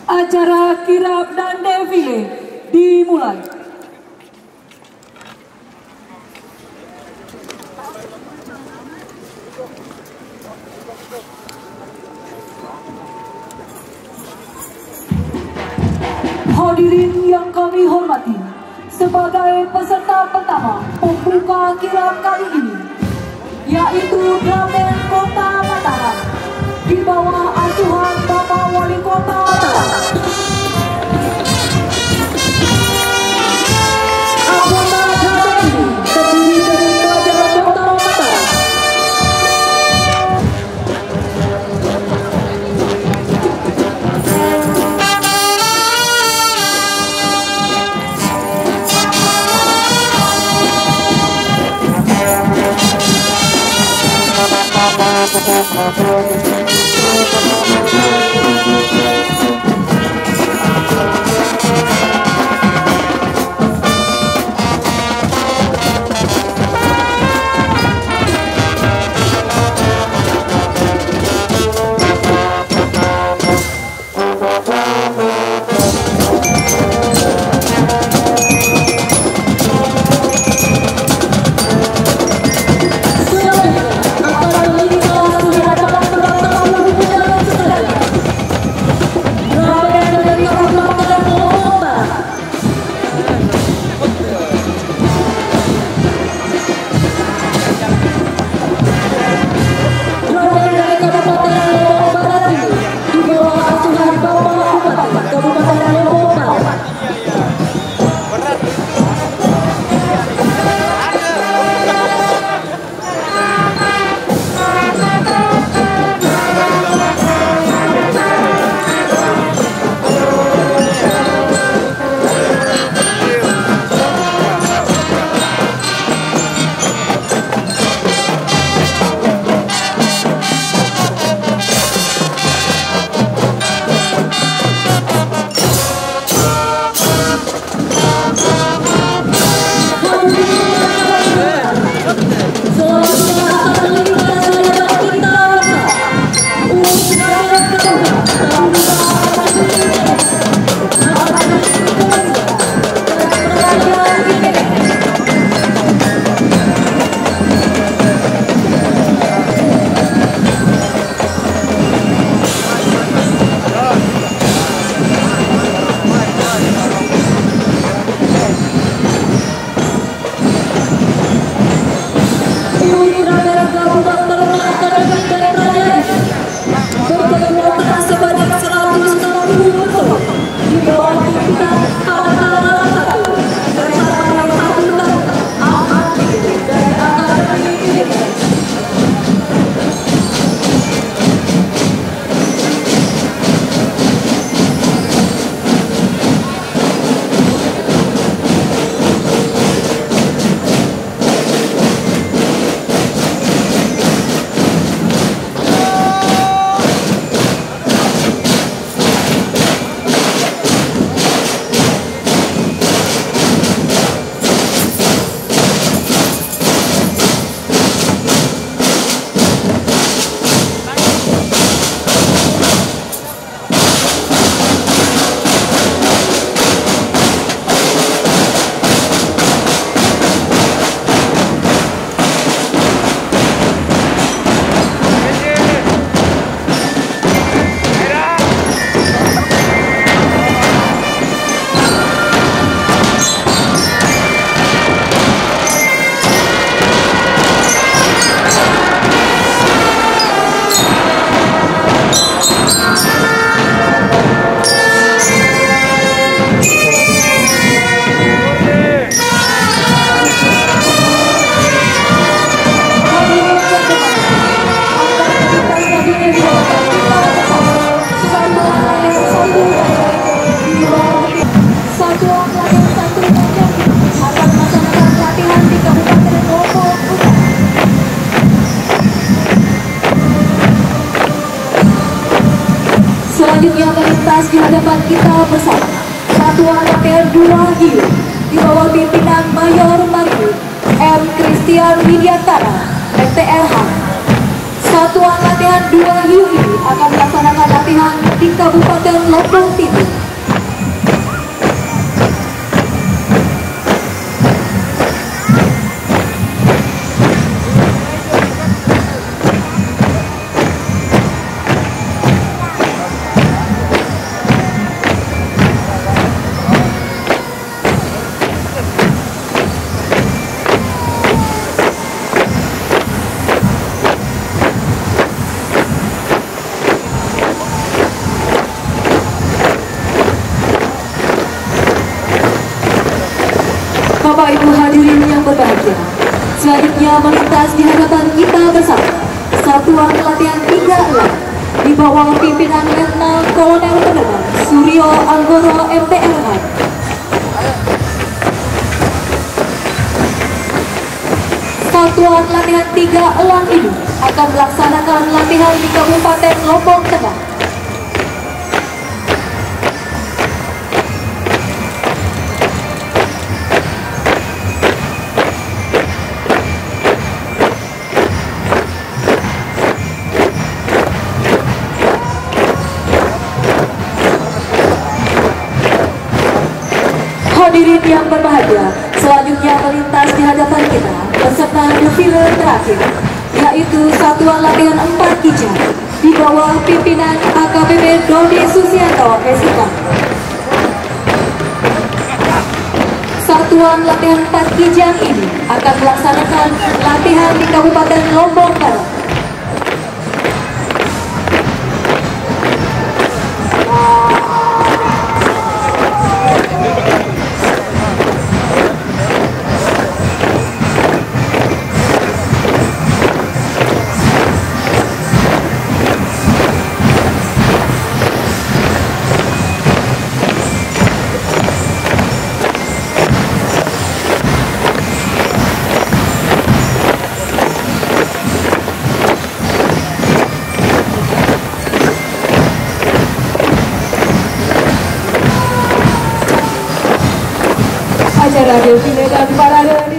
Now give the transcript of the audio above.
Acara kirap dan defile dimulai. Hadirin yang kami hormati, sebagai peserta pertama pembuka kirap kali ini, yaitu Dramen Kota Mataram di bawah asuhan Bapak Wali Kota Mataram. Anggota Dramen ini terdiri dari pelajar Kota Mataram. Selanjutnya melintas di hadapan kita bersama Satuan PR2 Hiu di bawah pimpinan Mayor Mario M. Christian Widiantara, MTRH. Satuan latihan 2 hiu ini akan melaksanakan latihan di Kabupaten Lombok Timur. Bapak Ibu hadirin yang berbahagia, selanjutnya melintas di hadapan kita bersama Satuan Latihan 36 di bawah pimpinan Letnan Kolonel Penerbang Suryo Anggoro MTLH. Satuan Latihan 36 ini akan melaksanakan latihan di Kabupaten Lombok Tengah. Hadirin yang berbahagia, selanjutnya melintas di hadapan kita peserta defile terakhir, yaitu Satuan Latihan 4 Kijang di bawah pimpinan AKBP Dodi Susianto SIK. Satuan Latihan 4 Kijang ini akan melaksanakan latihan di Kabupaten Lombok Barat. Acara defile dan parade